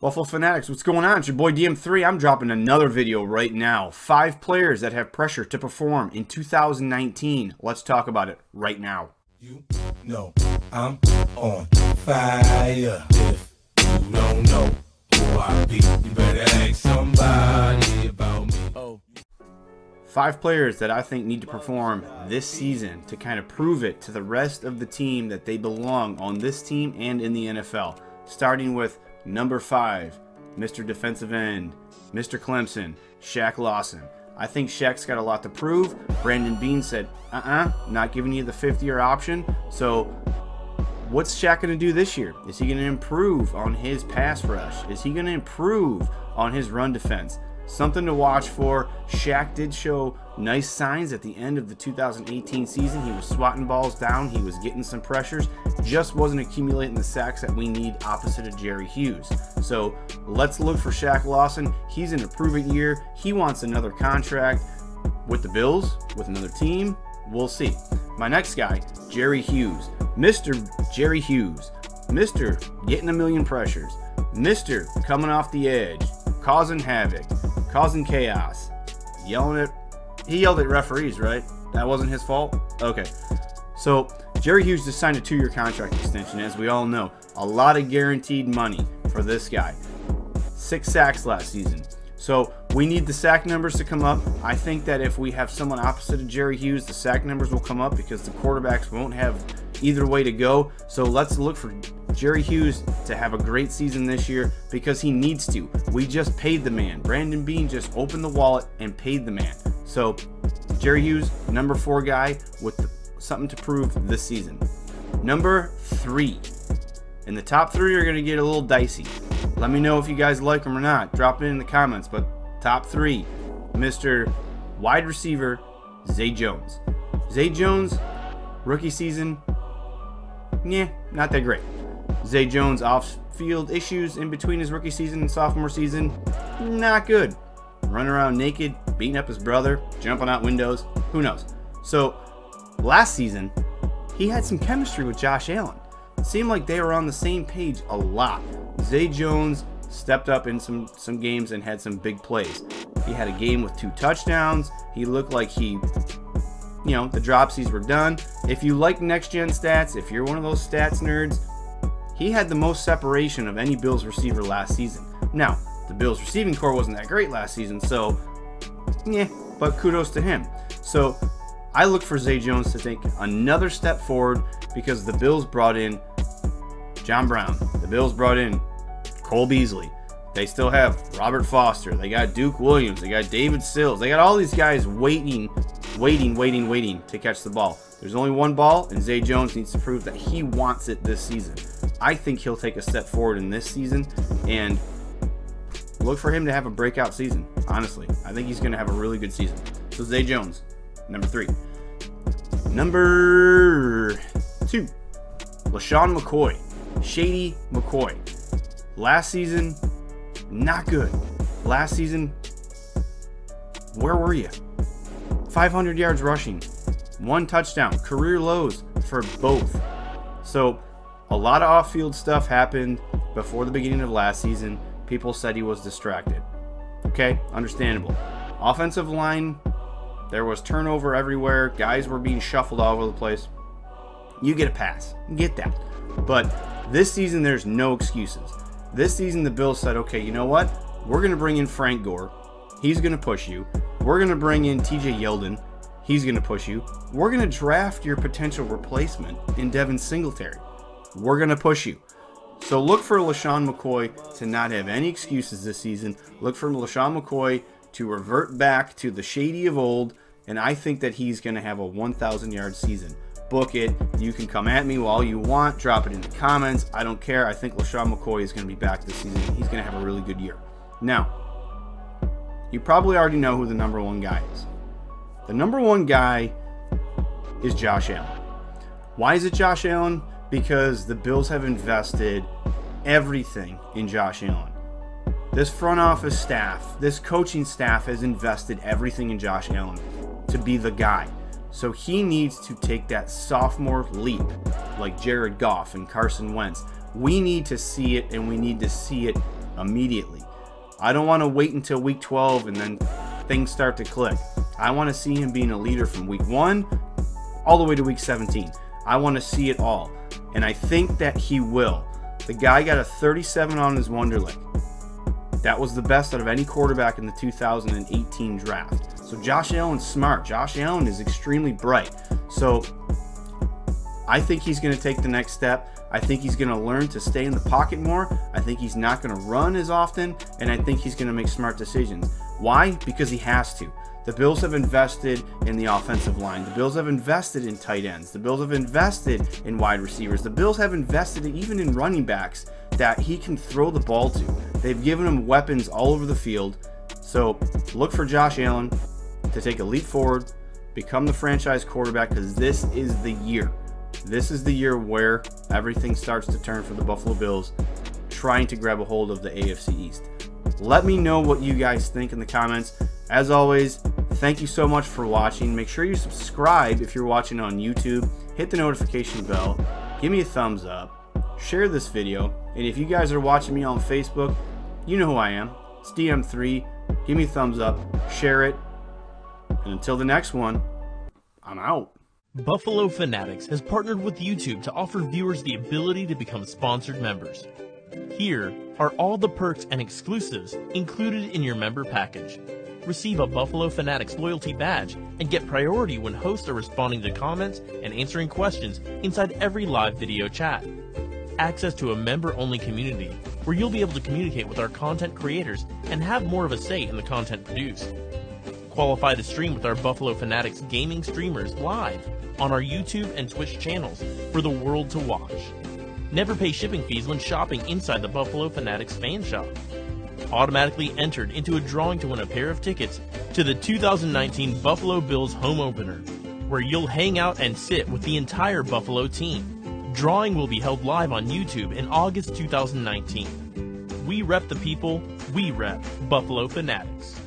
Buffalo Fanatics, what's going on? It's your boy DM3. I'm dropping another video right now. 5 players that have pressure to perform in 2019. Let's talk about it right now. You know I'm on fire. If you don't know who I be, you better ask somebody about me. Oh. 5 players that I think need to perform this season to kind of prove it to the rest of the team that they belong on this team and in the NFL. Starting with number 5, Mr. Defensive End, Mr. Clemson, Shaq Lawson. I think Shaq's got a lot to prove. Brandon Beane said, not giving you the 5th-year option. So what's Shaq going to do this year? Is he going to improve on his pass rush? Is he going to improve on his run defense? Something to watch for. Shaq did show nice signs at the end of the 2018 season. He was swatting balls down. He was getting some pressures. Just wasn't accumulating the sacks that we need opposite of Jerry Hughes. So let's look for Shaq Lawson. He's in a prove-it year. He wants another contract with the Bills, with another team. We'll see. My next guy, Jerry Hughes. Mr. Jerry Hughes. Mr. Getting a million pressures. Mr. Coming off the edge. Causing havoc. Causing chaos. Yelling at... He yelled at referees, right? That wasn't his fault? Okay. So, Jerry Hughes just signed a 2-year contract extension, as we all know. A lot of guaranteed money for this guy. 6 sacks last season. So, we need the sack numbers to come up. I think that if we have someone opposite of Jerry Hughes, the sack numbers will come up because the quarterbacks won't have either way to go. So, let's look for Jerry Hughes to have a great season this year because he needs to. We just paid the man. Brandon Beane just opened the wallet and paid the man. So, Jerry Hughes, number 4 guy with something to prove this season. Number 3. And the top 3 are going to get a little dicey. Let me know if you guys like them or not. Drop it in the comments. But top 3, Mr. Wide Receiver, Zay Jones. Zay Jones, rookie season, not that great. Zay Jones off-field issues in between his rookie season and sophomore season, not good. Running around naked, beating up his brother, jumping out windows, who knows. So, last season, he had some chemistry with Josh Allen. It seemed like they were on the same page a lot. Zay Jones stepped up in some games and had some big plays. He had a game with 2 touchdowns. He looked like the dropsies were done. If you like next-gen stats, if you're one of those stats nerds, he had the most separation of any Bills receiver last season. Now, the Bills receiving core wasn't that great last season, so but kudos to him. So I look for Zay Jones to take another step forward because the Bills brought in John Brown. The Bills brought in Cole Beasley. They still have Robert Foster. They got Duke Williams. They got David Sills. They got all these guys waiting to catch the ball. There's only one ball, and Zay Jones needs to prove that he wants it this season. I think he'll take a step forward in this season, and look for him to have a breakout season, honestly. I think he's going to have a really good season. So Zay Jones, number 3. Number 2, LeSean McCoy. Shady McCoy. Last season, not good. Last season, where were you? 500 yards rushing, 1 touchdown, career lows for both. So a lot of off-field stuff happened before the beginning of last season. People said he was distracted. Okay, understandable. Offensive line, there was turnover everywhere. Guys were being shuffled all over the place. You get a pass. You get that. But this season, there's no excuses. This season, the Bills said, okay, you know what? We're going to bring in Frank Gore. He's going to push you. We're going to bring in TJ Yeldon. He's going to push you. We're going to draft your potential replacement in Devin Singletary. We're going to push you. So look for LeSean McCoy to not have any excuses this season. Look for LeSean McCoy to revert back to the shady of old, and I think that he's going to have a 1,000-yard season. Book it. You can come at me all you want. Drop it in the comments. I don't care. I think LeSean McCoy is going to be back this season. He's going to have a really good year. Now, you probably already know who the number 1 guy is. The number 1 guy is Josh Allen. Why is it Josh Allen? Because the Bills have invested everything in Josh Allen. This front office staff, this coaching staff has invested everything in Josh Allen to be the guy. So he needs to take that sophomore leap like Jared Goff and Carson Wentz. We need to see it, and we need to see it immediately. I don't want to wait until week 12 and then things start to click. I want to see him being a leader from week 1 all the way to week 17. I want to see it all, and I think that he will. The guy got a 37 on his Wonderlic. That was the best out of any quarterback in the 2018 draft. So Josh Allen's smart. Josh Allen is extremely bright. So I think he's going to take the next step. I think he's going to learn to stay in the pocket more. I think he's not going to run as often, and I think he's going to make smart decisions. Why? Because he has to. The Bills have invested in the offensive line. The Bills have invested in tight ends. The Bills have invested in wide receivers. The Bills have invested even in running backs that he can throw the ball to. They've given him weapons all over the field. So look for Josh Allen to take a leap forward, become the franchise quarterback, because this is the year. This is the year where everything starts to turn for the Buffalo Bills, trying to grab a hold of the AFC East. Let me know what you guys think in the comments. As always, thank you so much for watching. Make sure you subscribe if you're watching on YouTube. Hit the notification bell. Give me a thumbs up. Share this video. And if you guys are watching me on Facebook, you know who I am. It's DM3. Give me a thumbs up. Share it. And until the next one, I'm out. Buffalo Fanatics has partnered with YouTube to offer viewers the ability to become sponsored members. Here are all the perks and exclusives included in your member package. Receive a Buffalo Fanatics loyalty badge and get priority when hosts are responding to comments and answering questions inside every live video chat. Access to a member-only community where you'll be able to communicate with our content creators and have more of a say in the content produced. Qualify to stream with our Buffalo Fanatics gaming streamers live on our YouTube and Twitch channels for the world to watch. Never pay shipping fees when shopping inside the Buffalo Fanatics fan shop. Automatically entered into a drawing to win a pair of tickets to the 2019 Buffalo Bills home opener, where you'll hang out and sit with the entire Buffalo team. Drawing will be held live on YouTube in August 2019. We rep the people, we rep Buffalo Fanatics.